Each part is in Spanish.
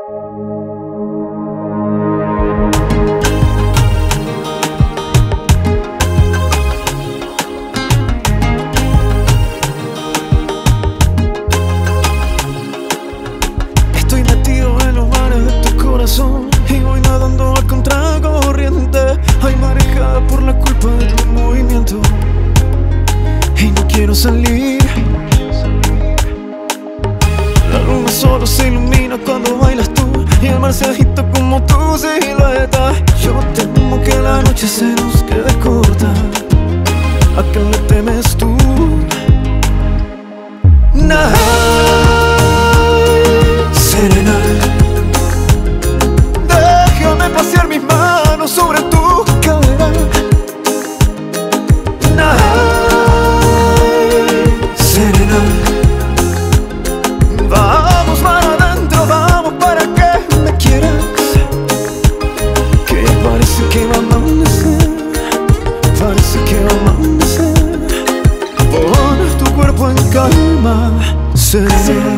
Y voy nadando a contracorriente. Hay marejada por la culpa de tu movimiento y no quiero salir. La luna solo se ilumina cuando bailas tú y el mar se agita como tu silueta. Yo temo que la noche se nos quede corta. ¿A qué le temes tú? Nah. Serena, pasear mis manos sobre tu cadera. Serena, vamos para adentro, vamos para que me quieras. Que parece que va a amanecer, parece que va a amanecer. Pon tu cuerpo en calma. Serena,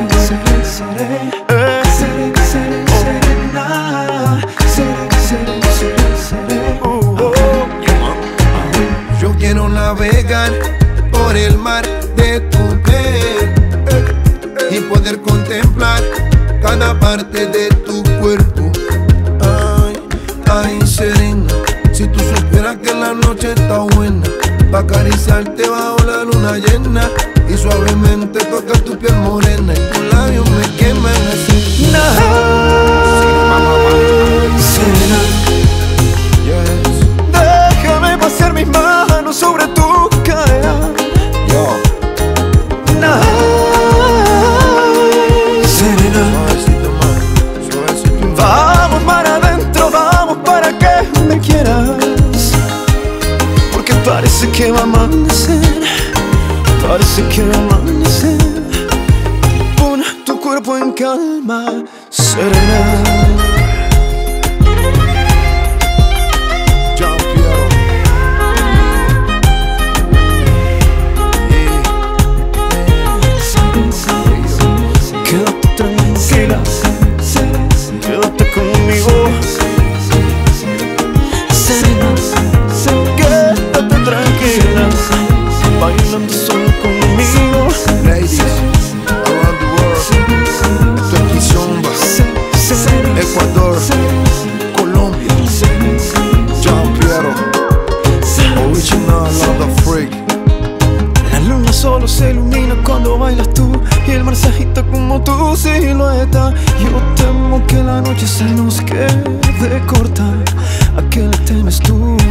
yo quiero navegar por el mar de tu piel y poder contemplar cada parte de tu cuerpo. Ay, ay, Serena, si tú supieras que la noche está buena pa' acariciarte bajo la luna llena y suavemente tocar tu piel morena y tus labios me queman así. Serena, déjame pasear mis manos sobre tu cadera. Serena, vamos para adentro, vamos para que me quieras. Porque parece que va a amanecer, parece que va a amanecer. Pon tu cuerpo en calma, Serena. Quédate tranquila, quédate conmigo. Serena, quédate tranquila, bailando solo conmigo. Ladies around the world, Turkey Zumba, Ecuador, Colombia, John Piero, original of the freak. La luna solo se ilumina cuando bailas tú y el mar se agita como tu silueta. Yo temo que la noche se nos quede corta. ¿A qué le temes tú?